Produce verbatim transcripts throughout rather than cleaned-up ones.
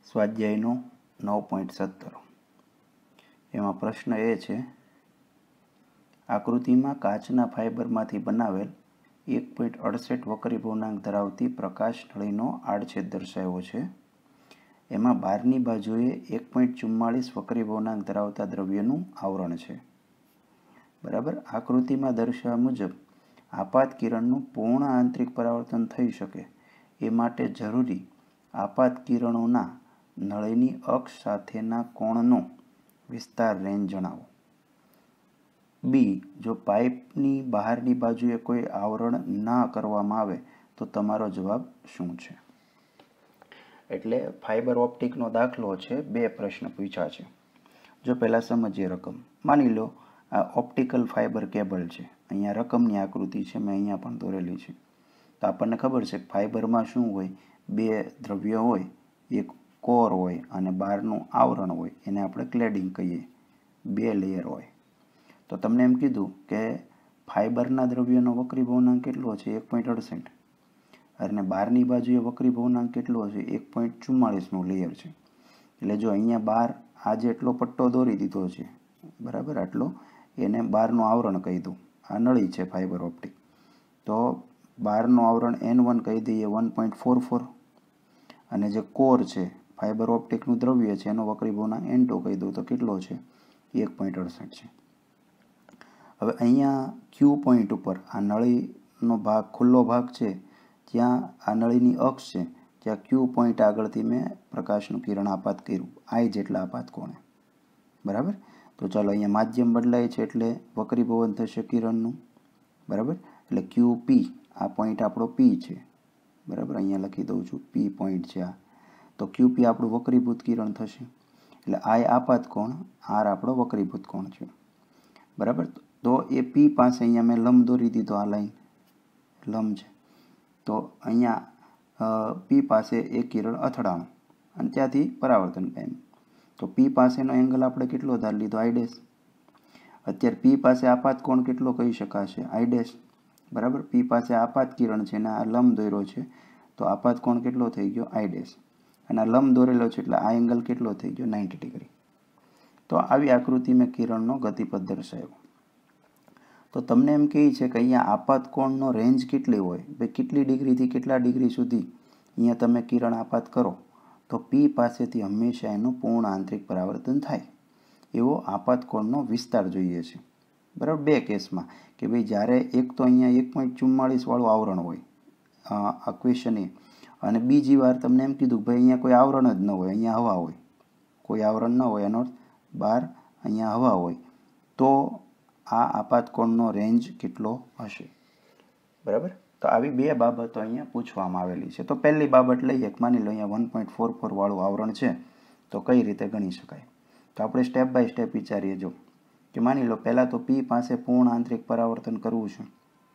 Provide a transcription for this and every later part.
સ્વાધ્યાયનો નવ પોઈન્ટ સત્તર એમાં પ્રશ્ન એ છે, આકૃતિમાં કાચના ફાઇબરમાંથી બનાવેલ એક પોઈન્ટ અડસઠ વક્રી પૂર્ણાંક ધરાવતી પ્રકાશ નળીનો આડછેદ દર્શાવ્યો છે. એમાં બહારની બાજુએ એક પોઈન્ટ ચુમ્માળીસ વક્રી પૂર્ણાંક ધરાવતા દ્રવ્યનું આવરણ છે. બરાબર. આકૃતિમાં દર્શાવ્યા મુજબ આપાત કિરણનું પૂર્ણ આંતરિક પરાવર્તન થઈ શકે એ માટે જરૂરી આપાત કિરણોના નળીની અક્ષ સાથેના કોણનો વિસ્તાર રેન્જ જણાવો. બી. જો પાઇપની બહારની બાજુએ કોઈ આવરણ ના કરવામાં આવે તો તમારો જવાબ શું છે? એટલે ફાઇબર ઓપ્ટિકનો દાખલો છે. બે પ્રશ્ન પૂછ્યા છે. જો પહેલાં સમજીએ રકમ. માની લો આ ઓપ્ટિકલ ફાઇબર કેબલ છે. અહીંયા રકમની આકૃતિ છે, મેં અહીંયા પણ દોરેલી છે. તો આપણને ખબર છે કે ફાઇબરમાં શું હોય, બે દ્રવ્ય હોય, એક કોર હોય અને બહારનું આવરણ હોય, એને આપણે ક્લેડિંગ કહીએ. બે લેયર હોય. તો તમને એમ કીધું કે ફાઇબરના દ્રવ્યનો વક્રી ભવનાંક કેટલો છે? એક પોઈન્ટ અડસઠ. અને બહારની બાજુએ વક્રી ભવનાંક કેટલો છે? એક પોઈન્ટ ચુમ્માળીસનું લેયર છે. એટલે જો અહીંયા બહાર આ જેટલો પટ્ટો દોરી દીધો છે, બરાબર, આટલો, એને બહારનું આવરણ કહી દઉં. આ નળી છે ફાઇબર ઓપ્ટિક. તો બહારનું આવરણ એન વન કહી દઈએ વન પોઈન્ટ ફોર ફોર. અને જે કોર છે ફાઇબર ઓપ્ટિકનું દ્રવ્ય છે એનો વક્રી ભવનાંક એન ટુ કહી દઉં તો કેટલો છે? એક પોઈન્ટ અડસઠ છે. હવે અહીંયા ક્યુ પોઈન્ટ ઉપર આ નળીનો ભાગ, ખુલ્લો ભાગ છે, જ્યાં આ નળીની અક્ષ છે, જ્યાં ક્યુ પોઈન્ટ આગળથી મેં પ્રકાશનું કિરણ આપાત કર્યું આઈ જેટલા આપાત કોણે. બરાબર. તો ચાલો અહીંયા માધ્યમ બદલાય છે એટલે વક્રીભવન થશે કિરણનું. બરાબર. એટલે ક્યુ પી, આ પોઈન્ટ આપણો પી છે. બરાબર. અહીંયા લખી દઉં છું, પી પોઈન્ટ છે આ. તો ક્યુ પી આપણું વક્રીભૂત કિરણ થશે. એટલે આઈ આપાત કોણ, આર આપણો વક્રીભૂત કોણ છે. બરાબર. તો એ પી પાસે અહીંયા મેં લંબ દોરી દીધો, આ લાઈન લંબ છે. તો અહીંયા પી પાસે એક કિરણ અથડાણું અને ત્યાંથી પરાવર્તન પામ્યું. તો પી પાસેનો એંગલ આપણે કેટલો ધારી લીધો? I dash. અત્યારે પી પાસે આપાત કોણ કેટલો કહી શકાશે? I dash. બરાબર. પી પાસે આપાત કિરણ છે અને આ લંબ દોર્યો છે, તો આપાત કોણ કેટલો થઈ ગયો? I dash. અને આ લંબ દોરેલો છે એટલે આ એંગલ કેટલો થઈ ગયો? Ninety degree. તો આવી આકૃતિ મેં કિરણનો ગતિપથ દર્શાવ્યો. તો તમને એમ કહે છે કે અહીંયા આપાત કોણનો રેન્જ કેટલી હોય? ભાઈ કેટલી ડિગ્રીથી કેટલા ડિગ્રી સુધી અહીંયા તમે કિરણ આપાત કરો તો પી પાસેથી હંમેશા એનું પૂર્ણ આંતરિક પરાવર્તન થાય એવો આપાત કોણનો વિસ્તાર જોઈએ છે. બરાબર. બે કેસમાં કે ભાઈ જ્યારે એક તો અહીંયા એક પોઈન્ટ ચુમ્માળીસ વાળું આવરણ હોય આ ક્વેશ્ચન એ, અને બીજી વાર તમને એમ કીધું ભાઈ અહીંયા કોઈ આવરણ જ ન હોય, અહીંયા હવા હોય, કોઈ આવરણ ન હોય, એનો અર્થ બહાર અહીંયા હવા હોય, તો આ આપાત કોણનો રેન્જ કેટલો હશે? બરાબર. તો આવી બે બાબતો અહીંયા પૂછવામાં આવેલી છે. તો પહેલી બાબત લઈએ, માની લો અહીંયા વન પોઈન્ટ ફોર ફોર વાળું આવરણ છે, તો કઈ રીતે ગણી શકાય? તો આપણે સ્ટેપ બાય સ્ટેપ વિચારીએ. જો કે માની લો પહેલાં તો પી પાસે પૂર્ણ આંતરિક પરાવર્તન કરવું છે.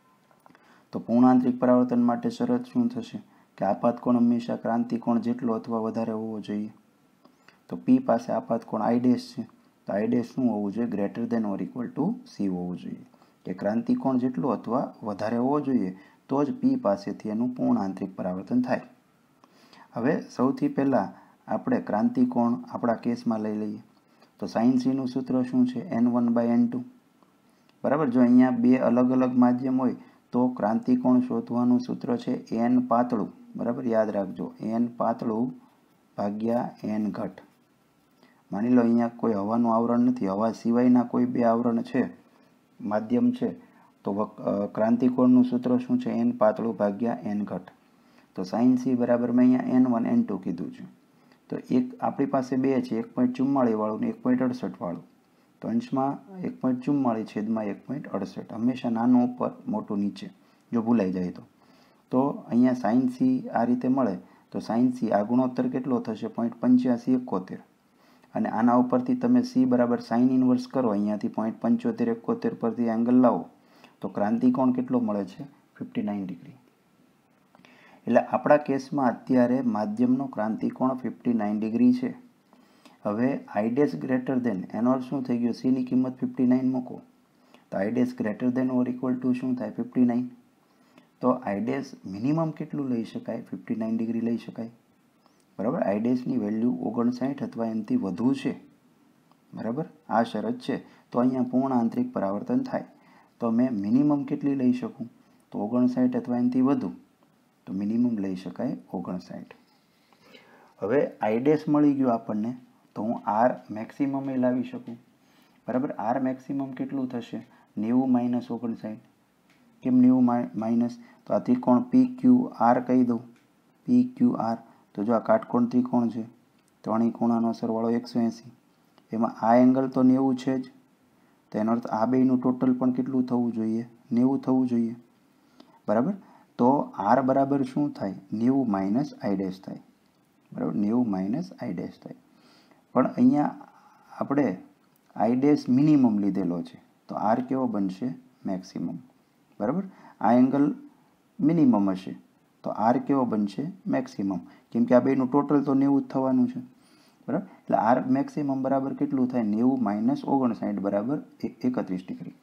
તો પૂર્ણ આંતરિક પરાવર્તન માટે શરત શું થશે? કે આપાત કોણ હંમેશા ક્રાંતિ કોણ જેટલો અથવા વધારે હોવો જોઈએ. તો પી પાસે આપાત કોણ આઈ ડેશ છે, તો આઈ ડેશ શું હોવું જોઈએ? Greater than or equal to C હોવું જોઈએ. કે ક્રાંતિ કોણ જેટલો અથવા વધારે હોવો જોઈએ તો જ પી પાસેથી એનું પૂર્ણ આંતરિક પરાવર્તન થાય. હવે સૌથી પહેલાં આપણે ક્રાંતિ કોણ આપણા કેસમાં લઈ લઈએ. તો સાઇન સીનું સૂત્ર શું છે? N one by n two. બરાબર. જો અહીંયા બે અલગ અલગ માધ્યમ હોય તો ક્રાંતિ કોણ શોધવાનું સૂત્ર છે એન પાતળું. બરાબર. યાદ રાખજો, એન પાતળું ભાગ્યા એન ઘટ. માની લો અહીંયા કોઈ હવાનું આવરણ નથી, હવા સિવાયના કોઈ બે આવરણ છે, માધ્યમ છે, તો ક્રાંતિકોણનું સૂત્ર શું છે? એન પાતળું ભાગ્યા એન ઘટ. તો સાઇન સી બરાબર મેં અહીંયા એન વન એન ટુ કીધું છે. તો એક આપણી પાસે બે છે, એક પોઈન્ટ ચુમ્માળીસ વાળું ને એક પોઈન્ટ અડસઠ વાળું. તો અંશમાં એક પોઈન્ટ ચુમ્માળીસ છેદમાં એક પોઈન્ટ અડસઠ. હંમેશા નાનું ઉપર મોટું નીચે, જો ભૂલાઈ જાય તો. તો અહીંયા સાઇન સી આ રીતે મળે તો સાઇન સી આ ગુણોત્તર કેટલો થશે? પોઈન્ટ પંચ્યાસી એકોતેર. અને આના ઉપરથી તમે સી બરાબર સાઇન ઇન્વર્સ કરો, અહીંયાથી પોઈન્ટ પંચોતેર એકોતેર પરથી એંગલ લાવો તો ક્રાંતિકોણ કેટલો મળે છે? Fifty nine degree. એટલે આપણા કેસમાં અત્યારે માધ્યમનો ક્રાંતિકોણ ફિફ્ટી નાઇન ડિગ્રી છે. હવે આઈ ડેશ ગ્રેટર દેન, એનો અર્થ શું થઈ ગયો? સીની કિંમત ફિફ્ટી નાઇન મૂકો તો i dash greater than or equal to શું થાય? Fifty nine. તો આઈ ડેશ મિનિમમ કેટલું લઈ શકાય? ફિફ્ટી નાઇન ડિગ્રી લઈ શકાય. બરાબર, આઈ ડેશની વેલ્યુ ઓગણસાઠ અથવા એનાથી વધુ છે, બરાબર, આ શરત છે, તો અહીંયા પૂર્ણ આંતરિક પરાવર્તન થાય. તો મેં મિનિમમ કેટલી લઈ શકું? તો ઓગણસાઠ અથવા એનાથી વધુ, તો મિનિમમ લઈ શકાય ઓગણસાઠ. હવે આઈ ડેશ મળી ગયું આપણને, તો હું આર મેક્સિમમ એ લાવી શકું, બરાબર. આર મેક્સિમમ કેટલું થશે? નેવું માઇનસ ઓગણસાઠ. કેમ નેવું માઇનસ? તો આ ત્રિકોણ પી ક્યુ આર કહી દઉં, પી ક્યુ આર. તો જો આ કાટકોણ ત્રિકોણ છે, ત્રણેય ખૂણાનો સરવાળો એકસો એંસી, એમાં આ એંગલ તો નેવું છે જ, તો એનો અર્થ આ બેયનું ટોટલ પણ કેટલું થવું જોઈએ? નેવું થવું જોઈએ, બરાબર. તો આર બરાબર શું થાય? નેવું માઇનસ આઈ ડેશ થાય, બરાબર, નેવું માઇનસ આઈ ડેશ થાય. પણ અહીંયા આપણે આઈ ડેશ મિનિમમ લીધેલો છે, તો આર કેવો બનશે? મેક્સિમમ, બરાબર. આ એંગલ મિનિમમ હશે, તો આર કેવો બનશે? મેક્સિમમ, કેમ કે આ બેનું ટોટલ તો નેવું જ થવાનું છે, બરાબર. એટલે આર મેક્સિમમ બરાબર કેટલું થાય? નેવું માઇનસ ઓગણસાઠ બરાબર એકત્રીસ ડિગ્રી.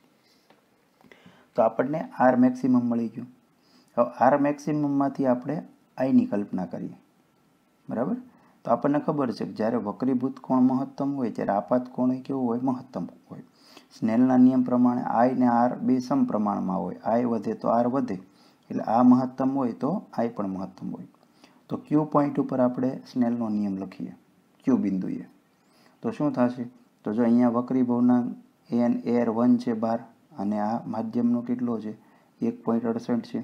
તો આપણને આર મેક્સિમમ મળી ગયું. હવે આર મેક્સિમમમાંથી આપણે આઈની કલ્પના કરીએ, બરાબર. તો આપણને ખબર છે કે જ્યારે વક્રીભૂત કોણ મહત્તમ હોય ત્યારે આપાત કોણ કેવું હોય? મહત્તમ હોય. સ્નેલના નિયમ પ્રમાણે આઈ ને આર બે સમપ્રમાણમાં હોય, આઈ વધે તો આર વધે, એટલે આ મહત્તમ હોય તો આઈ પણ મહત્તમ હોય. તો ક્યુ પોઈન્ટ ઉપર આપણે સ્નેલનો નિયમ લખીએ, ક્યુ બિંદુએ, તો શું થશે? તો જો અહીંયા વક્રી ભવનાંક એન એર વન છે બાર, અને આ માધ્યમનો કેટલો છે? એક પોઈન્ટ અડસઠ છે,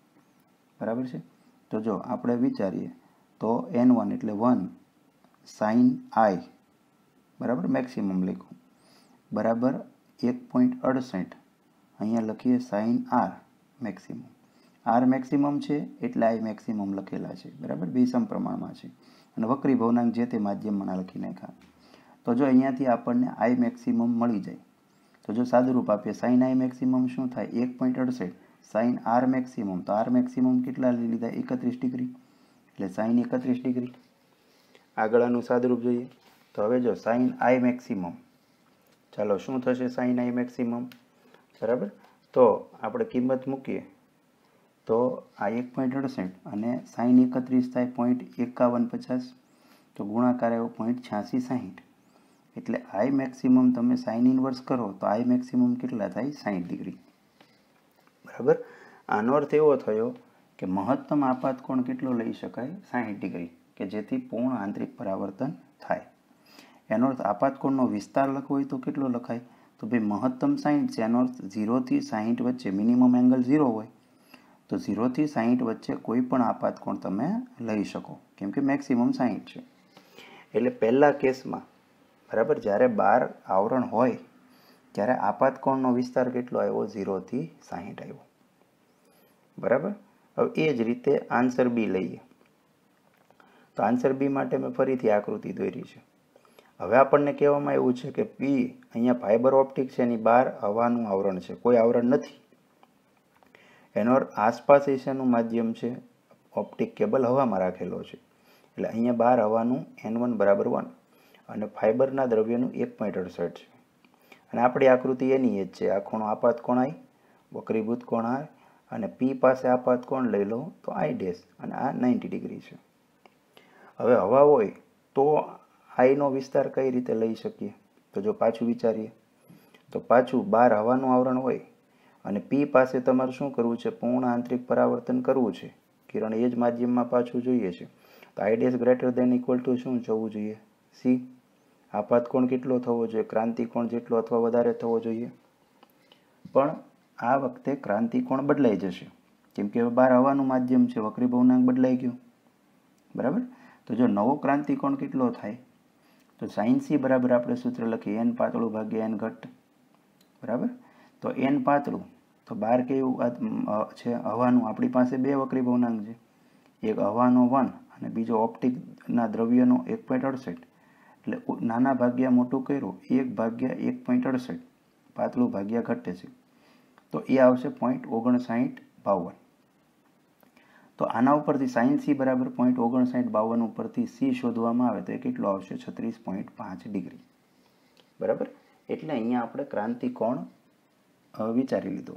બરાબર છે. તો જો આપણે વિચારીએ તો એન વન એટલે વન સાઇન આઈ, બરાબર, મેક્સિમમ લખ્યું, બરાબર એક પોઈન્ટ અડસઠ, અહીંયા લખીએ sine r maximum. R maximum છે એટલે આઈ મેક્સિમમ લખેલા છે, બરાબર, બે સમપ્રમાણમાં છે, અને વક્રી ભવનાંક જે તે માધ્યમમાં લખી નાખ્યા. તો જો અહીંયાથી આપણને આઈ મેક્સિમમ મળી જાય, તો જો સાદુરૂપ આપીએ, સાઇન આઈ મેક્સિમમ શું થાય? એક પોઈન્ટ અડસઠ, સાઇન આર મેક્સિમમ, તો આર મેક્સિમમ કેટલા લઈ લીધા? એકત્રીસ ડિગ્રી, એટલે સાઇન એકત્રીસ ડિગ્રી. આગળ આનું સાદુરૂપ જોઈએ, તો હવે જો સાઇન આઈ મેક્સિમમ, ચાલો શું થશે સાઇન આઈ મેક્સિમમ, બરાબર. તો આપણે કિંમત મૂકીએ તો આ એક પોઈન્ટ અડસઠ અને સાઇન એકત્રીસ થાય પોઈન્ટ એકાવન પચાસ, તો ગુણાકાર આવ્યો પોઈન્ટ છ્યાસી સાહીઠ, એટલે આઈ મેક્સિમમ તમે સાઇન ઇનવર્સ કરો તો આઈ મેક્સિમમ કેટલા થાય? સાહીઠ ડિગ્રી, બરાબર. આનો અર્થ એવો થયો કે મહત્તમ આપાત કોણ કેટલો લઈ શકાય? સાહીઠ ડિગ્રી, કે જેથી પૂર્ણ આંતરિક પરાવર્તન થાય. એનો અર્થ આપાત કોણનો વિસ્તાર લખવો હોય તો કેટલો લખાય? તો ભાઈ મહત્તમ સાહીઠ છે, એનો અર્થ ઝીરોથી સાહીઠ વચ્ચે મિનિમમ એંગલ ઝીરો હોય, તો ઝીરોથી સાહીઠ વચ્ચે કોઈ પણ આપાત કોણ તમે લઈ શકો, કેમ કે મેક્સિમમ સાહીઠ છે. એટલે પહેલા કેસમાં, બરાબર, જ્યારે બાર આવરણ હોય ત્યારે આપાત કોણનો વિસ્તાર કેટલો આવ્યો? ઝીરોથી સાહીઠ આવ્યો, બરાબર. હવે એ જ રીતે આન્સર બી લઈએ, તો આન્સર બી માટે મેં ફરીથી આકૃતિ દોરી છે. હવે આપણને કહેવામાં એવું છે કે પી અહીંયા ફાઇબર ઓપ્ટિક છે, એની બહાર હવાનું આવરણ છે, કોઈ આવરણ નથી. એનો અર્થ આસપાસ એશિયાનું માધ્યમ છે, ઓપ્ટિક કેબલ હવામાં રાખેલો છે, એટલે અહીંયા બહાર હવાનું એન વન બરાબર વન, અને ફાઇબરના દ્રવ્યનું એક પોઈન્ટ અડસઠ છે, અને આપણી આકૃતિ એની જ છે. આ ખૂણો આપાત કોણ આઈ, વક્રીભૂત કોણ આર, અને પી પાસે આપાત કોણ લઈ લો તો આઈ ડેશ, અને આ નાઇન્ટી ડિગ્રી છે. હવે હવા હોય તો આઈનો વિસ્તાર કઈ રીતે લઈ શકીએ? તો જો પાછું વિચારીએ તો પાછું બહાર હવાનું આવરણ હોય અને પી પાસે તમારે શું કરવું છે? પૂર્ણ આંતરિક પરાવર્તન કરવું છે, કિરણ એ જ માધ્યમમાં પાછું જોઈએ છે, તો i dash greater than equal to શું જવું જોઈએ? સી. આપાત કોણ કેટલો થવો જોઈએ? ક્રાંતિ કોણ જેટલો અથવા વધારે થવો જોઈએ. પણ આ વખતે ક્રાંતિ કોણ બદલાઈ જશે, કેમ કે બહાર હવાનું માધ્યમ છે, વક્રી ભવનાંક બદલાઈ ગયો, બરાબર. તો જો નવો ક્રાંતિ કોણ કેટલો થાય? તો સાઇન સી બરાબર આપણે સૂત્ર લખીએ એન પાતળું ભાગ્યા એન ઘટ, બરાબર. તો એન પાતળું, તો બાર કેવું છે? હવાનું. આપણી પાસે બે વક્રી ભવનાંક છે, એક હવાનો વન અને બીજો ઓપ્ટિકના દ્રવ્યનો એક પોઈન્ટ અડસઠ, એટલે નાના ભાગ્યા મોટું કર્યું, એક ભાગ્યા એક પોઈન્ટ અડસઠ, પાતળું ભાગ્યા ઘટે છે, તો એ આવશે પોઈન્ટ ઓગણસાઠ બાવન. તો આના ઉપરથી સાઇન સી બરાબર પોઈન્ટ ઓગણસાઠ બાવન ઉપરથી સી શોધવામાં આવે તો એ કેટલો આવશે? છત્રીસ પોઈન્ટ પાંચ ડિગ્રી, બરાબર. એટલે અહીંયા આપણે ક્રાંતિ કોણ વિચારી લીધો.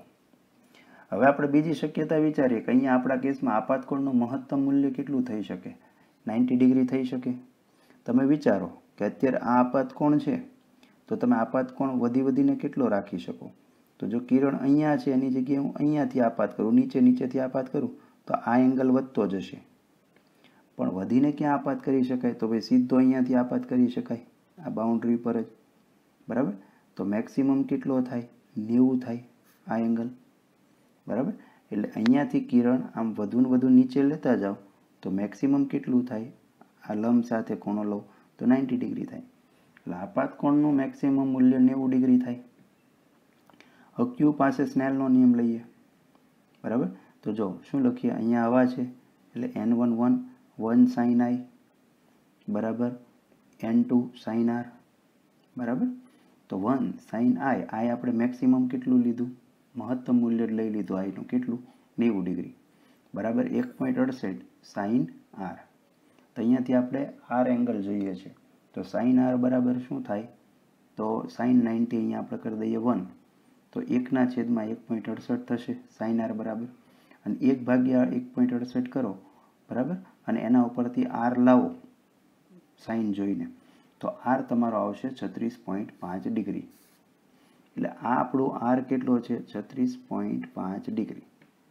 હવે આપણે બીજી શક્યતા વિચારીએ કે અહીંયા આપણા કેસમાં આપાત કોણનું મહત્તમ મૂલ્ય કેટલું થઈ શકે? નાઇન્ટી ડિગ્રી થઈ શકે? તમે વિચારો કે અત્યારે આ આપાત કોણ છે, તો તમે આપાત કોણ વધી વધીને કેટલો રાખી શકો? તો જો કિરણ અહીંયા છે એની જગ્યાએ હું અહીંયાથી આપાત કરું, નીચે નીચેથી આપાત કરું, તો આ એંગલ વધતો જશે. પણ વધીને ક્યાં આપાત કરી શકાય? તો ભાઈ સીધો અહીંયાથી આપાત કરી શકાય, આ બાઉન્ડ્રી પર જ. બરાબર? તો મેક્સિમમ કેટલો થાય? નેવું થાય આ એંગલ. બરાબર? એટલે અહીંયાથી કિરણ આમ વધુ ને વધુ નીચે લેતા જાઓ તો મેક્સિમમ કેટલું થાય? આ લંબ સાથે ખૂણો લો તો નાઇન્ટી ડિગ્રી થાય. એટલે આપાત કોણનું મેક્સિમમ મૂલ્ય નેવું ડિગ્રી થાય. હવે ક્યુ પાસે સ્નેલનો નિયમ લઈએ. બરાબર? તો જો શું લખીએ? અહીંયા હવા છે એટલે n one one one sine i બરાબર એન ટુ સાઇન આર. બરાબર? તો વન સાઇન આઈ, આઈ આપણે મેક્સિમમ કેટલું લીધું? મહત્તમ મૂલ્ય લઈ લીધું આઈનું. કેટલું? નેવું ડિગ્રી. બરાબર? એક પોઈન્ટ અડસઠ સાઇન આર. તો અહીંયાથી આપણે આર એંગલ જોઈએ છે. તો સાઇન આર બરાબર શું થાય? તો સાઇન નાઇન્ટી અહીંયા આપણે કરી દઈએ વન. તો એકના છેદમાં એક પોઈન્ટ અડસઠ થશે સાઇન આર બરાબર. અને એક ભાગ્યા એક પોઈન્ટ અડસઠ કરો. બરાબર? અને એના ઉપરથી આર લાવો સાઇન જોઈને, તો આર તમારો આવશે છત્રીસ પોઈન્ટ પાંચ ડિગ્રી. એટલે આ આપણું આર કેટલો છે? છત્રીસ પોઈન્ટ પાંચ ડિગ્રી.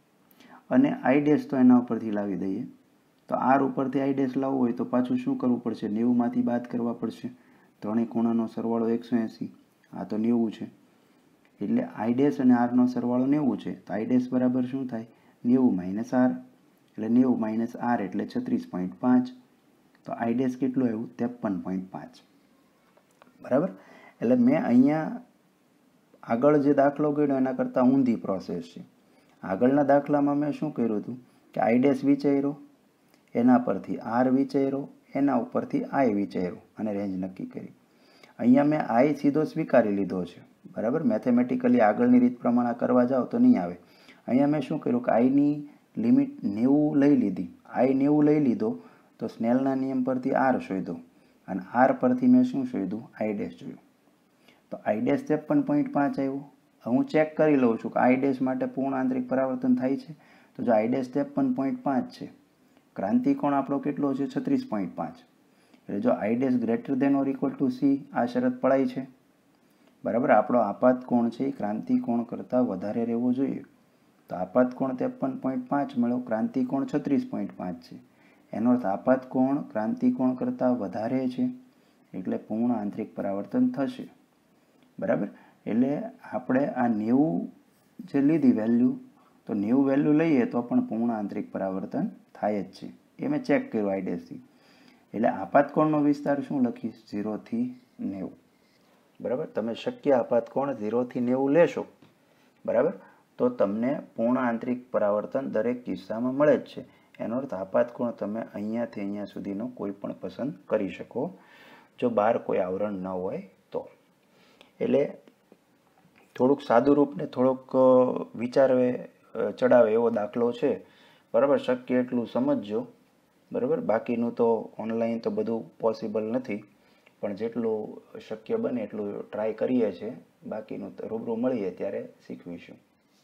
અને આઈ ડેશ તો એના ઉપરથી લાવી દઈએ. તો આર ઉપરથી આઈ ડેશ લાવવું હોય તો પાછું શું કરવું પડશે? નેવુંમાંથી બાદ કરવા પડશે. ત્રણેય ખૂણાનો સરવાળો એકસો એંસી, આ તો નેવું છે. એટલે આઈ ડેશ અને આરનો સરવાળો નેવું છે. તો આઈ ડેશ બરાબર શું થાય? નેવું માઇનસ આર. એટલે નેવું માઇનસ આર એટલે છત્રીસ પોઈન્ટ પાંચ. તો આઈ ડેશ કેટલું આવ્યું? ત્રેપન પોઈન્ટ પાંચ. બરાબર? એટલે મેં અહીંયા આગળ જે દાખલો કર્યો એના કરતાં ઊંધી પ્રોસેસ છે. આગળના દાખલામાં મેં શું કર્યું હતું કે આઈ ડેશ વિચાર્યો, એના પરથી આર વિચાર્યો, એના ઉપરથી આઈ વિચાર્યો અને રેન્જ નક્કી કરી. અહીંયા મેં આઈ સીધો સ્વીકારી લીધો છે. બરાબર? મેથેમેટિકલી આગળની રીત પ્રમાણે કરવા જાઓ તો નહીં આવે. અહીંયા મેં શું કર્યું કે આઈની લિમિટ નેવું લઈ લીધી. આઈ નેવું લઈ લીધો તો સ્નેલના નિયમ પરથી આર શોધ્યો અને આર પરથી મેં શું શોધ્યું? આઈ ડેશ જોયું. તો આઈ ડેશ ત્રેપન પોઈન્ટ પાંચ આવ્યું. હું ચેક કરી લઉં છું કે આઈ ડેશ માટે પૂર્ણ આંતરિક પરાવર્તન થાય છે. તો જો આઈ ડેશ ત્રેપન પોઈન્ટ પાંચ છે, ક્રાંતિકોણ આપણો કેટલો છે? છત્રીસ પોઈન્ટ પાંચ. એટલે જો i dash greater than or equal to C, આ શરત પડાય છે. બરાબર? આપણો આપાત કોણ છે એ ક્રાંતિકોણ કરતાં વધારે રહેવો જોઈએ. તો આપાત કોણ ત્રેપન પોઈન્ટ પાંચ મળ્યો, ક્રાંતિકોણ છત્રીસ પોઈન્ટ પાંચ છે. એનો અર્થ આપાત કોણ ક્રાંતિકોણ કરતાં વધારે છે, એટલે પૂર્ણ આંતરિક પરાવર્તન થશે. બરાબર? એટલે આપણે આ નેવું જે લીધી વેલ્યુ, તો નેવું વેલ્યુ લઈએ તો પણ પૂર્ણ આંતરિક પરાવર્તન થાય જ છે. એ મેં ચેક કર્યું આઈ ડેશથી. એટલે આપાત કોણનો વિસ્તાર શું લખીશ? ઝીરોથી નેવું. બરાબર? તમે શક્ય આપાત કોણ ઝીરોથી નેવું લેશો, બરાબર, તો તમને પૂર્ણ આંતરિક પરાવર્તન દરેક કિસ્સામાં મળે જ છે. એનો અર્થ આપાત કોણ તમે અહીંયાથી અહીંયા સુધીનો કોઈ પણ પસંદ કરી શકો, જો બહાર કોઈ આવરણ ન હોય તો. એટલે થોડુંક સાદું રૂપ ને થોડોક વિચારવે ચડાવે એવો દાખલો છે. બરાબર? શક્ય એટલું સમજજો. બરાબર? બાકીનું તો ઓનલાઈન તો બધું પોસિબલ નથી, પણ જેટલું શક્ય બને એટલું ટ્રાય કરીએ છીએ. બાકીનું રૂબરૂ મળીએ ત્યારે શીખવીશું.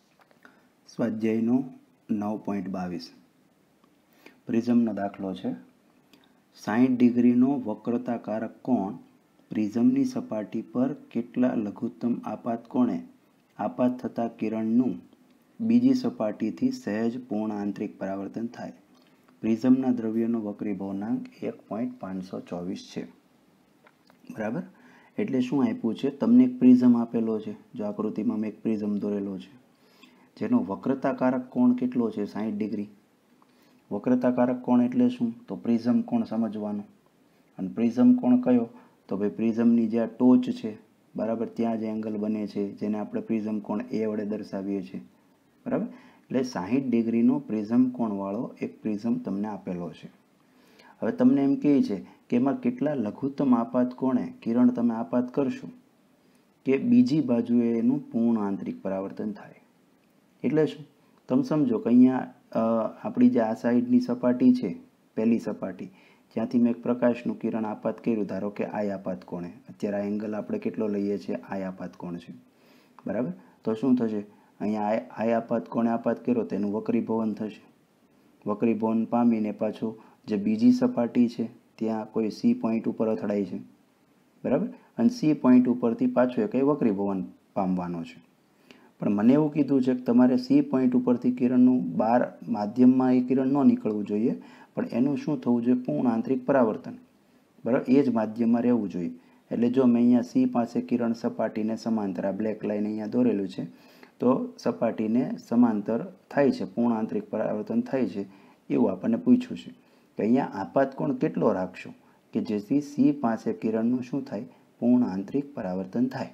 સ્વાધ્યાયનો નવ પોઈન્ટ બાવીસ પ્રિઝમનો દાખલો છે. સાઠ ડિગ્રીનો વક્રતાકારક કોણ પ્રિઝમની સપાટી પર કેટલા લઘુત્તમ આપાત કોણે આપાત થતા કિરણનું બીજી સપાટીથી સહેજ પૂર્ણ આંતરિક પરાવર્તન થાય. પ્રિઝમના દ્રવ્યનો વક્રીભવનાંક એક પોઈન્ટ પાંચસો ચોવીસ છે. બરાબર? એટલે શું આપ્યું છે? તમને એક પ્રિઝમ આપેલો છે. જો આકૃતિમાં મેં એક પ્રિઝમ દોરેલો છે જેનો વક્રતાકારક કોણ કેટલો છે? સાઠ ડિગ્રી. વક્રતાકારક કોણ એટલે શું? તો પ્રિઝમ કોણ સમજવાનું. અને પ્રિઝમ કોણ કયો? તો ભાઈ પ્રિઝમની જે આ ટોચ છે, બરાબર, ત્યાં જે એંગલ બને છે જેને આપણે પ્રિઝમ કોણ એ વડે દર્શાવીએ છીએ. બરાબર? એટલે સાઠ ડિગ્રીનો પ્રિઝમ કોણવાળો એક પ્રિઝમ તમને આપેલો છે. હવે તમને એમ કહે છે કે એમાં કેટલા લઘુત્તમ આપાત કોણે કિરણ તમે આપાત કરશો કે બીજી બાજુએ એનું પૂર્ણ આંતરિક પરાવર્તન થાય. એટલે શું? તમે સમજો કે અહીંયા આપણી જે આ સાઈડની સપાટી છે, પહેલી સપાટી, જ્યાંથી મેં એક પ્રકાશનું કિરણ આપાત કર્યું, ધારો કે આય આપાત કોણે, અત્યારે આ એંગલ આપણે કેટલો લઈએ છીએ? આય આપાત કોણ છે. બરાબર? તો શું થશે? અહીંયા આય આપાત કોણે આપાત કર્યો તેનું વક્રીભવન થશે. વક્રીભવન પામીને પાછું જે બીજી સપાટી છે ત્યાં કોઈ સી પોઈન્ટ ઉપર અથડાય છે, બરાબર, અને સી પોઈન્ટ ઉપરથી પાછો એ કંઈ વક્રીભવન પામવાનો છે. પણ મને એવું કીધું છે કે તમારે સી પોઈન્ટ ઉપરથી કિરણનું બહાર માધ્યમમાં એ કિરણ ન નીકળવું જોઈએ, પણ એનું શું થવું જોઈએ? પૂર્ણ આંતરિક પરાવર્તન, બરાબર, એ જ માધ્યમમાં રહેવું જોઈએ. એટલે જો મેં અહીંયા સી પાસે કિરણ સપાટીને સમાંતર, આ બ્લેક લાઈન અહીંયા દોરેલું છે, તો સપાટીને સમાંતર થાય છે, પૂર્ણ આંતરિક પરાવર્તન થાય છે, એવું આપણને પૂછ્યું છે કે અહીંયા આપાત કોણ કેટલો રાખશો કે જેથી સી પાસે કિરણનું શું થાય? પૂર્ણ આંતરિક પરાવર્તન થાય.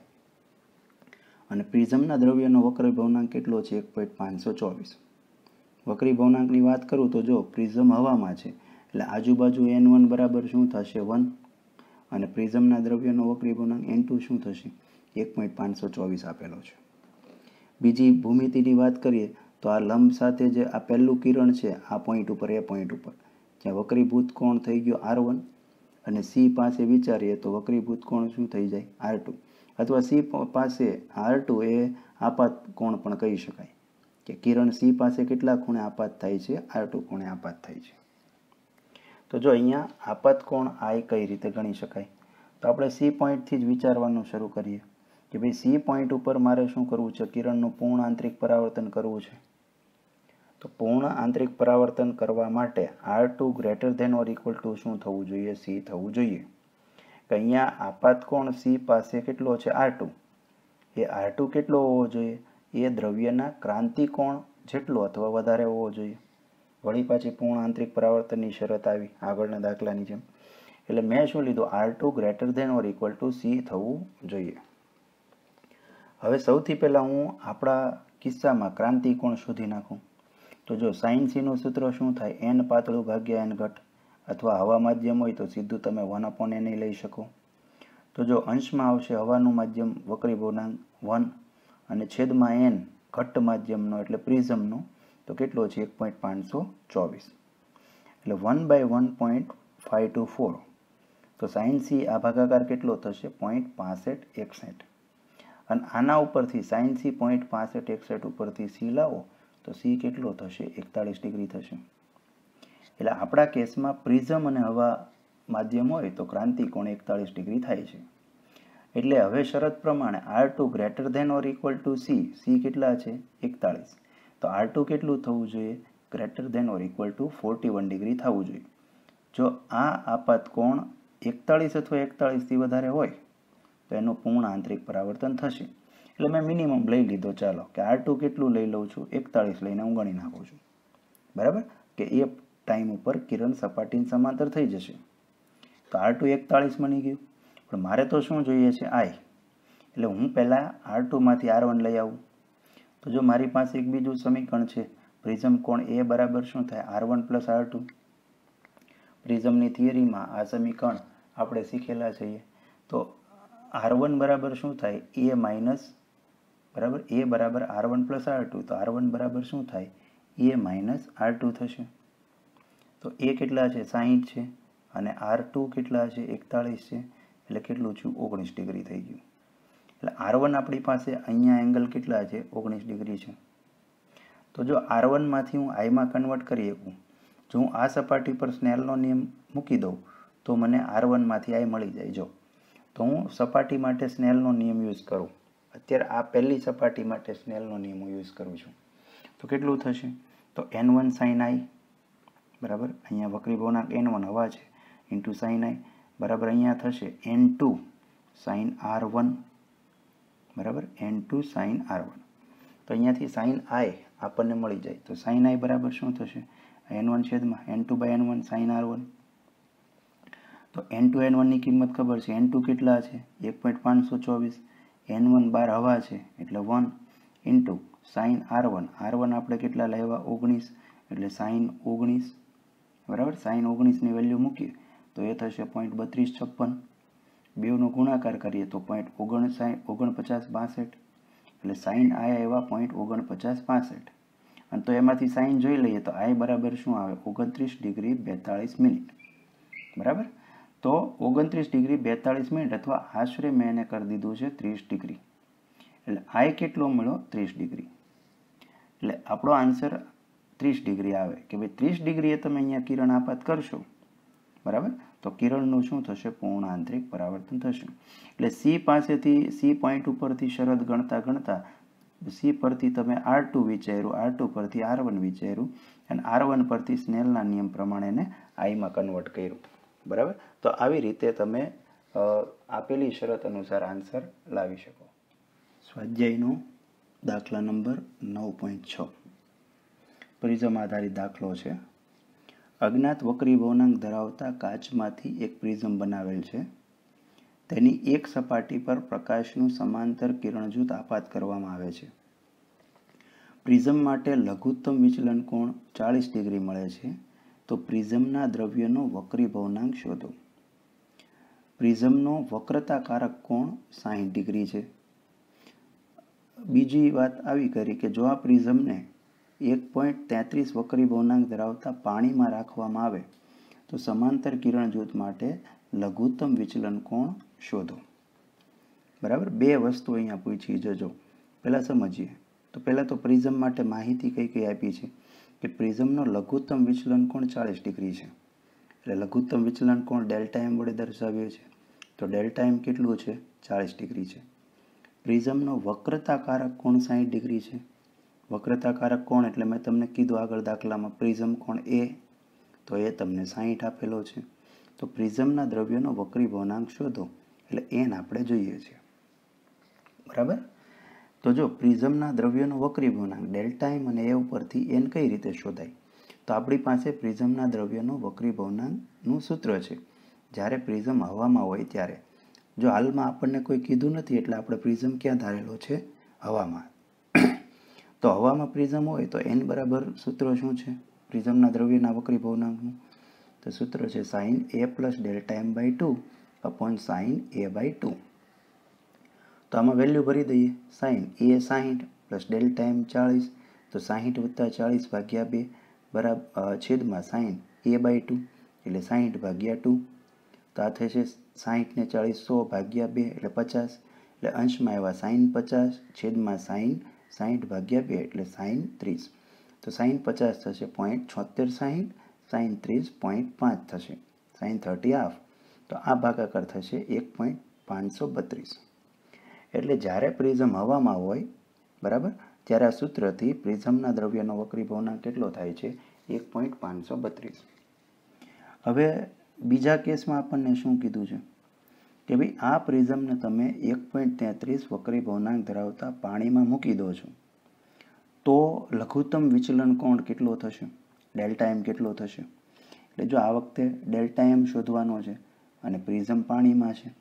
અને પ્રિઝમના દ્રવ્યનો વક્રીભવનાંક કેટલો છે? એક પોઈન્ટ પાંચસો ચોવીસ. વક્રીભવનાંકની વાત કરું તો જો પ્રિઝમ હવામાં છે એટલે આજુબાજુ એન વન બરાબર શું થશે? વન. અને પ્રિઝમના દ્રવ્યનો વક્રીભવનાંક એન ટુ શું થશે? એક પોઈન્ટ પાંચસો ચોવીસ આપેલો છે. બીજી ભૂમિતિની વાત કરીએ તો આ લંબ સાથે જે આ પહેલું કિરણ છે આ પોઈન્ટ ઉપર, એ પોઈન્ટ ઉપર જ્યાં વક્રીભૂત કોણ થઈ ગયો આર વન, અને સી પાસે વિચારીએ તો વક્રીભૂત કોણ શું થઈ જાય? R two. અથવા સી પાસે આર ટુ એ આપાત કોણ પણ કહી શકાય કે કિરણ સી પાસે કેટલા ખૂણે આપાત થાય છે? આર ટુ ખૂણે આપાત થાય છે. તો જો અહીંયા આપાત કોણ આઈ કઈ રીતે ગણી શકાય? તો આપણે સી પોઈન્ટથી જ વિચારવાનું શરૂ કરીએ કે ભાઈ સી પોઈન્ટ ઉપર મારે શું કરવું છે? કિરણનું પૂર્ણ આંતરિક પરાવર્તન કરવું છે. તો પૂર્ણ આંતરિક પરાવર્તન કરવા માટે r two greater than or equal to શું થવું જોઈએ? સી થવું જોઈએ. કે અહીંયા આપાત કોણ સી પાસે કેટલો છે? R two. એ આર ટુ કેટલો હોવો જોઈએ? એ દ્રવ્યના ક્રાંતિ કોણ જેટલો અથવા વધારે હોવો જોઈએ. વળી પાછી પૂર્ણ આંતરિક પરાવર્તનની શરત આવી આગળના દાખલાની જેમ. એટલે મેં શું લીધું? R two greater than or equal to C થવું જોઈએ. હવે સૌથી પહેલાં હું આપણા કિસ્સામાં ક્રાંતિ કોણ શોધી નાખું. તો જો સાઇન સીનું સૂત્ર શું થાય? એન પાતળું ભાગ્યા એન ઘટ, અથવા હવા માધ્યમ હોય તો સીધું તમે વન અપોન એન લઈ શકો. તો જો અંશમાં આવશે હવાનું માધ્યમ વક્રીભવનાંક વન, અને છેદમાં એન ઘટ્ટ માધ્યમનો એટલે પ્રિઝમનો તો કેટલો છે? એક પોઈન્ટ પાંચસો ચોવીસ. એટલે one by one point five two four. તો સાઇન સી આ ભાગાકાર કેટલો થશે? પોઈન્ટ પાસઠ એકસઠ. અને આના ઉપરથી સાઇન સી પોઈન્ટ પાસઠ એકસઠ ઉપરથી સી લાવો તો સી કેટલો થશે? એકતાળીસ ડિગ્રી થશે. એટલે આપણા કેસમાં પ્રિઝમ અને હવા માધ્યમ હોય તો ક્રાંતિ કોણ એકતાળીસ ડિગ્રી થાય છે. એટલે હવે શરત પ્રમાણે r two greater than or equal to C. C કેટલા છે? એકતાળીસ. તો આર ટુ કેટલું થવું જોઈએ? Greater than or equal to forty one degree થવું જોઈએ. જો આ આપાત કોણ એકતાળીસ અથવા એકતાળીસથી વધારે હોય તો એનું પૂર્ણ આંતરિક પરાવર્તન થશે. એટલે મેં મિનિમમ લઈ લીધો. ચાલો કે આર ટુ કેટલું લઈ લઉં છું? એકતાળીસ લઈને હું ગણી નાખું છું, બરાબર, કે એ ટાઈમ ઉપર કિરણ સપાટીની સમાંતર થઈ જશે. તો આર ટુ એકતાળીસ બની ગયું. પણ મારે તો શું જોઈએ છે? આઈ. એટલે હું પહેલાં આર ટુમાંથી આર વન લઈ આવું. તો જો મારી પાસે એક બીજું સમીકરણ છે, પ્રિઝમ કોણ એ બરાબર શું થાય? R one plus r two. પ્રિઝમની થિયરીમાં આ સમીકરણ આપણે શીખેલા છીએ. તો આર વન બરાબર શું થાય? એ માઇનસ, બરાબર, એ બરાબર r one plus r two. તો આર વન બરાબર શું થાય? એ માઇનસ આર ટુ થશે. તો એ કેટલા છે? સાહીઠ છે. અને આર ટુ કેટલા છે? એકતાળીસ છે. એટલે કેટલું થયું? ઓગણીસ ડિગ્રી થઈ ગયું. એટલે આર વન આપણી પાસે અહીંયા એંગલ કેટલા છે? ઓગણીસ ડિગ્રી છે. તો જો આર વનમાંથી હું આઈમાં કન્વર્ટ કરી શકું, જો હું આ સપાટી પર સ્નેલનો નિયમ મૂકી દઉં તો મને આર વનમાંથી આઈ મળી જાય. જો તો હું સપાટી માટે સ્નેલનો નિયમ યુઝ કરું, અત્યારે આ પહેલી સપાટી માટે સ્નેલનો નિયમ હું યુઝ કરું છું, તો કેટલું થશે? તો એન વન સાઇન આઈ, બરાબર, અહીંયા વક્રીભવનાંક એન વન હવા છે, ઇન્ટુ સાઇન આઈ, બરાબર, અહીંયા થશે n two sine r one, બરાબર, n two sine r one. તો અહીંયાથી સાઇન આઈ આપણને મળી જાય. તો સાઇન આઈ બરાબર શું થશે? એન વન છેદમાં n two by n one sine r one. તો એન ટુ એન વનની કિંમત ખબર છે. એન ટુ કેટલા છે? એક પોઈન્ટ પાંચસો ચોવીસ. એન વન બાર હવા છે એટલે one into sine r one. R one આપણે કેટલા લાવ્યા? ઓગણીસ. એટલે સાઇન ઓગણીસ, બરાબર, સાઇન ઓગણીસની વેલ્યુ મૂકીએ તો એ થશે પોઈન્ટ બત્રીસ છપ્પન. બેનો ગુણાકાર કરીએ તો પોઈન્ટ ઓગણ ઓગણપચાસ બાસઠ. એટલે સાઇન આઈ આવ્યા પોઈન્ટ ઓગણપચાસ બાસઠ. અને તો એમાંથી સાઇન જોઈ લઈએ તો આઈ બરાબર શું આવે? ઓગણત્રીસ ડિગ્રી બેતાળીસ મિનિટ, બરાબર. તો ઓગણત્રીસ ડિગ્રી બેતાળીસ મિનિટ, અથવા આશરે મેં એને કરી દીધું છે ત્રીસ ડિગ્રી. એટલે આઈ કેટલો મળ્યો? ત્રીસ ડિગ્રી. એટલે આપણો આન્સર ત્રીસ ડિગ્રી આવે કે ભાઈ ત્રીસ ડિગ્રીએ તમે અહીંયા કિરણ આપાત કરશો, બરાબર, તો કિરણનું શું થશે? પૂર્ણ આંતરિક પરાવર્તન થશે. એટલે સી પાસેથી સી પોઈન્ટ ઉપરથી શરત ગણતા ગણતા સી પરથી તમે આર ટુ વિચાર્યું, આર ટુ પરથી આર વન વિચાર્યું અને આર વન પરથી સ્નેલના નિયમ પ્રમાણે એને આઈમાં કન્વર્ટ કર્યું, બરાબર. તો આવી રીતે તમે આપેલી શરત અનુસાર આન્સર લાવી શકો. સ્વાધ્યાયનો દાખલા નંબર નવ પોઈન્ટ છ પ્રિઝમ આધારિત દાખલો છે. અજ્ઞાત વક્રી ભવનાંક ધરાવતા કાચમાંથી એક પ્રિઝમ બનાવેલ છે. તેની એક સપાટી પર પ્રકાશનું સમાંતર કિરણજૂથ આપાત કરવામાં આવે છે. પ્રિઝમ માટે લઘુત્તમ વિચલન કોણ ચાલીસ ડિગ્રી મળે છે. તો પ્રિઝમના દ્રવ્યનો વક્રી ભવનાંક શોધો. પ્રિઝમનો વક્રતાકારક કોણ સાહીઠ ડિગ્રી છે. બીજી વાત આવી કરી કે જો આ પ્રિઝમને એક પોઈન્ટ તેત્રીસ વક્રી ભવનાંક ધરાવતા પાણીમાં રાખવામાં આવે તો સમાંતર કિરણ જૂથ માટે લઘુત્તમ વિચલન કોણ શોધો. બરાબર, બે વસ્તુ અહીંયા પૂછી જજો. પહેલાં સમજીએ તો પહેલાં તો પ્રિઝમ માટે માહિતી કઈ કઈ આપી છે કે પ્રિઝમનો લઘુત્તમ વિચલન કોણ ચાલીસ ડિગ્રી છે. એટલે લઘુત્તમ વિચલન કોણ ડેલ્ટા એમ વડે દર્શાવ્યું છે. તો ડેલ્ટા એમ કેટલું છે? ચાલીસ ડિગ્રી છે. પ્રિઝમનો વક્રતાકારક કોણ સાહીઠ ડિગ્રી છે. વક્રતાકારક કોણ એટલે મેં તમને કીધું આગળ દાખલામાં પ્રિઝમ કોણ એ, તો એ તમને સાહીઠ આપેલો છે. તો પ્રિઝમના દ્રવ્યનો વક્રી ભવનાંક શોધો એટલે એન આપણે જોઈએ છે, બરાબર. તો જો પ્રિઝમના દ્રવ્યનો વક્રી ભવનાંક ડેલ્ટા એમ અને એ ઉપરથી એન કઈ રીતે શોધાય? તો આપણી પાસે પ્રિઝમના દ્રવ્યનો વક્રી ભવનાંકનું સૂત્ર છે. જ્યારે પ્રિઝમ હવામાં હોય ત્યારે, જો હાલમાં આપણને કોઈ કીધું નથી એટલે આપણે પ્રિઝમ ક્યાં ધારેલો છે? હવામાં. તો હવામાં પ્રિઝમ હોય તો એન બરાબર સૂત્ર શું છે પ્રિઝમના દ્રવ્યના વક્રી ભવનાંકનું? તો સૂત્ર છે sine A plus delta m by two upon sine A by two. તો આમાં વેલ્યુ ભરી દઈએ. સાઇન એ સાહીઠ પ્લસ ડેલ્ટા એમ ચાળીસ, તો સાહીઠ વત્તા ચાળીસ ભાગ્યા બે બરાબર છેદમાં સાઇન એ બાય ટુ એટલે સાહીઠ ભાગ્યા ટુ. તો આ થશે સાહીઠ ને ચાળીસ સો ભાગ્યા બે એટલે પચાસ, એટલે અંશમાં આવ્યા સાઇન પચાસ છેદમાં સાઇન સાહીઠ ભાગ્યા બે એટલે સાઇન ત્રીસ. તો સાઇન પચાસ થશે પોઈન્ટ છોતેર સાહીઠ, સાઇન ત્રીસ પોઈન્ટ પાંચ થશે, સાઇન થર્ટી હાફ. તો આ ભાગાકાર થશે એક પોઈન્ટ પાંચસો બત્રીસ. એટલે જ્યારે પ્રિઝમ હવામાં હોય, બરાબર, ત્યારે આ સૂત્રથી પ્રિઝમના દ્રવ્યનો વક્રી ભવનાંક કેટલો થાય છે? એક પોઈન્ટ પાંચસો બત્રીસ. હવે બીજા કેસમાં આપણને શું કીધું છે કે ભાઈ આ પ્રિઝમને તમે એક પોઈન્ટ તેત્રીસ વક્રી ભવનાંક ધરાવતા પાણીમાં મૂકી દો છો તો લઘુત્તમ વિચલન કોણ કેટલો થશે? ડેલ્ટા એમ કેટલો થશે? એટલે જો આ વખતે ડેલ્ટા એમ શોધવાનો છે અને પ્રિઝમ પાણીમાં છે,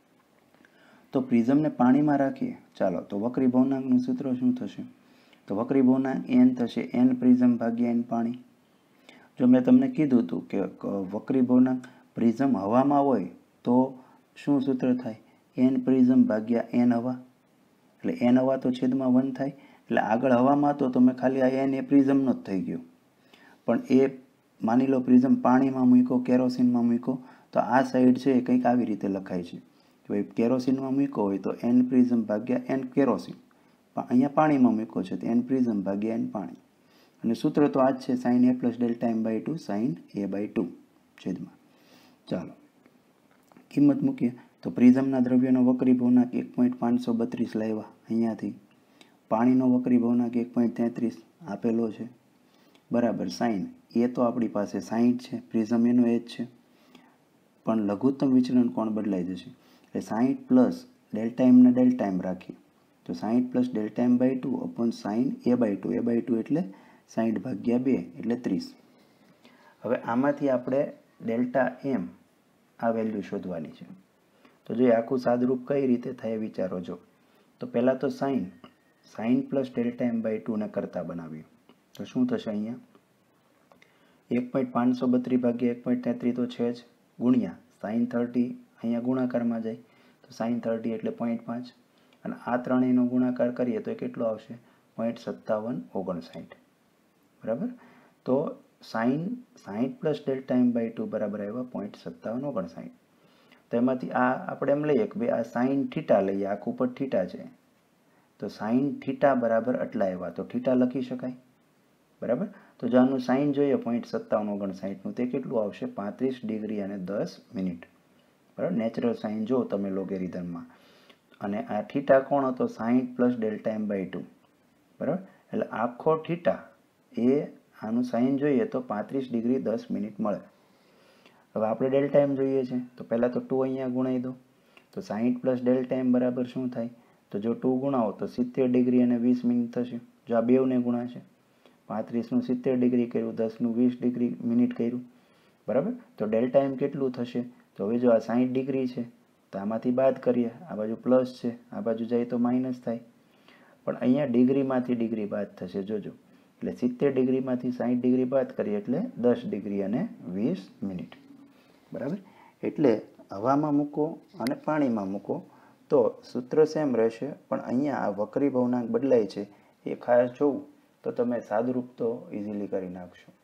તો પ્રિઝમને પાણીમાં રાખીએ ચાલો, તો વક્રી ભવનાંકનું સૂત્ર શું થશે? તો વક્રી ભવનાંક એન થશે એન પ્રિઝમ ભાગ્યા એન પાણી. જો મેં તમને કીધું હતું કે વક્રી ભવનાંક પ્રિઝમ હવામાં હોય તો શું સૂત્ર થાય? એન પ્રિઝમ ભાગ્યા એન હવા. એટલે એન હવા તો છેદમાં વન થાય. એટલે આગળ હવામાં તો તમે ખાલી આ એન એ પ્રિઝમનો જ થઈ ગયો. પણ એ માની લો પ્રિઝમ પાણીમાં મૂકો, કેરોસીનમાં મૂકો, તો આ સાઈડ છે એ કંઈક આવી રીતે લખાય છે. જો એ કેરોસીનમાં મૂકો હોય તો એન પ્રિઝમ ભાગ્યા એન કેરોસીન, પણ અહીંયા પાણીમાં મૂકો છે તો એન પ્રિઝમ ભાગ્યા એન પાણી. અને સૂત્ર તો આ જ છે sine A plus delta m by two sine A by two છેદમાં. ચાલો કિંમત મૂકીએ તો પ્રિઝમના દ્રવ્યનો વક્રી ભવનાંક એક પોઈન્ટ પાંચસો બત્રીસ લાવ્યા અહીંયાથી. પાણીનો વક્રી ભવનાંક એક પોઈન્ટ તેત્રીસ આપેલો છે, બરાબર. સાઇન એ તો આપણી પાસે સાહીઠ છે, પ્રિઝમ એનો એ જ છે, પણ લઘુત્તમ વિચલન કોણ બદલાઈ જશે એટલે સાહીઠ પ્લસ ડેલ્ટા એમને ડેલ્ટા એમ રાખીએ તો સાહીઠ plus delta m by two upon sine A by two. A by two એટલે સાહીઠ ભાગ્યા બે એટલે ત્રીસ. હવે આમાંથી આપણે ડેલ્ટા એમ આ વેલ્યુ શોધવાની છે. તો જો આખું સાદરૂપ કઈ રીતે થાય વિચારો. જો તો પહેલાં તો sine sine plus delta m by ટુને કરતા બનાવ્યું તો શું થશે? અહીંયા એક પોઈન્ટ પાંચસો બત્રીસ ભાગ્યા એક પોઈન્ટ તેત્રીસ તો છે જ, ગુણ્યા સાઇન થર્ટી અહીંયા ગુણાકારમાં જાય તો સાઇન થર્ટી એટલે પોઈન્ટ પાંચ, અને આ ત્રણેયનો ગુણાકાર કરીએ તો એ કેટલો આવશે? પોઈન્ટ સત્તાવન ઓગણસાઠ, બરાબર. તો સાઇન સાહીઠ plus delta m by two બરાબર આવ્યા પોઈન્ટ સત્તાવન ઓગણસાઠ. તો એમાંથી આ આપણે એમ લઈએ કે ભાઈ આ સાઇન થીટા લઈએ, આખું ઉપર થીટા છે તો સાઇન થીટા બરાબર આટલા આવ્યા, તો થીટા લખી શકાય, બરાબર. તો તો જો આનું સાઇન જોઈએ પોઈન્ટ સત્તાવન ઓગણસાઠનું તે કેટલું આવશે પાંત્રીસ ડિગ્રી અને દસ મિનિટ બરાબર. નેચરલ સાઇન જો તમે લોગેરિધમમાં. અને આ થીટા કોણ હતો સાઠ plus delta m by two બરાબર. એટલે આખો થીટા એ આનું સાઇન જોઈએ તો પાંત્રીસ ડિગ્રી દસ મિનિટ મળે. હવે આપણે ડેલ્ટા એમ જોઈએ છે તો પહેલાં તો ટુ અહીંયા ગુણાવી દો. તો સાઠ પ્લસ ડેલ્ટા એમ બરાબર શું થાય તો જો ટુ ગુણાવો તો સિત્તેર ડિગ્રી અને વીસ મિનિટ થશે. જો આ બેવને ગુણાશે પાંત્રીસનું સિત્તેર ડિગ્રી કર્યું દસનું વીસ ડિગ્રી મિનિટ કર્યું બરાબર. તો ડેલ્ટા એમ કેટલું થશે તો હવે જો આ સાઠ ડિગ્રી છે તો આમાંથી બાદ કરીએ આ બાજુ પ્લસ છે આ બાજુ જાય તો માઇનસ થાય પણ અહીંયા ડિગ્રીમાંથી ડિગ્રી બાદ થશે જોજો. એટલે સિત્તેર ડિગ્રીમાંથી સાઠ ડિગ્રી બાદ કરીએ એટલે દસ ડિગ્રી અને વીસ મિનિટ બરાબર. એટલે હવામાં મૂકો અને પાણીમાં મૂકો તો સૂત્ર સેમ રહેશે પણ અહીંયા આ વક્રી ભવનાંક બદલાય છે એ ખાસ જોવું તો તમે સાદુરૂપ તો ઇઝીલી કરી નાખશો.